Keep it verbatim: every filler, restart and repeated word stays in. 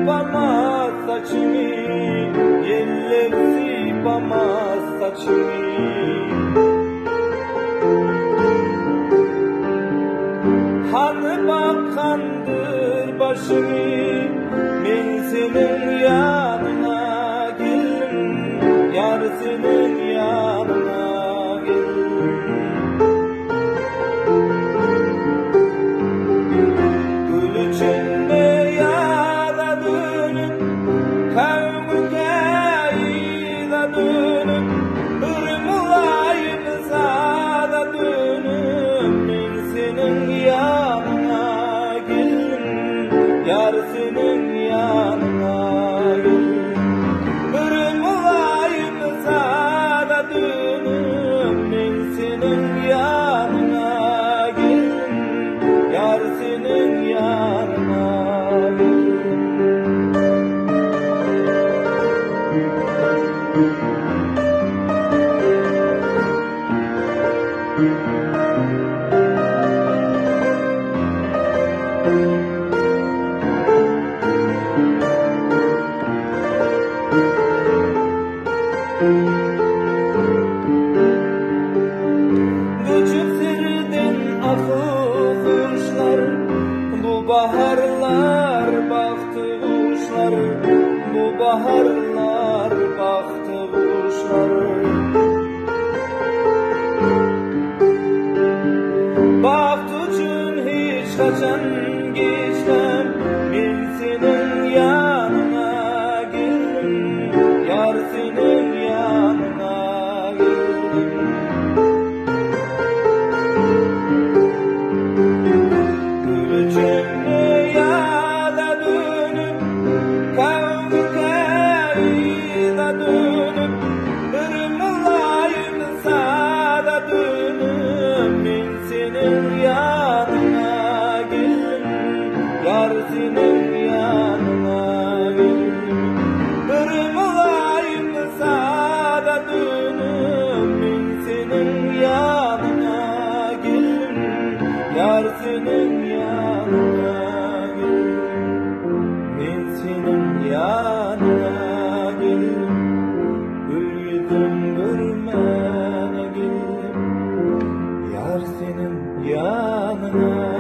sipamaz saçımı, yeller sipamaz saçımı. Hanı bakandır başımı, men senin yanına geldim, yar senin yanına geldim. Gül içinde yaralanıp, kavga yaralanıp, bir mulayim zada dönüp, men senin yanına geldim, yar senin yanına geldim. Bir mulayim zada dönüp, men senin yanına geldim, yar senin yanına geldim. Göçüp serden akıl kuşlar, bu baharlar baktı kuşlar, bu baharlar baktı kuşlar. Baktı için hiç kaçan geçmem, ben senin yanına geldim, yar senin yanına geldim. Gülçemde yada dönüp, kavgayla dönüp, bir mulayim sada dönüp, men senin yanına geldim, yar senin yanına geldim. Bir mulayim sada dönüp, men senin yanına geldim, yar senin yanına geldim. Men senin yanına geldim, gül yüzün görmene geldim, yar senin yanına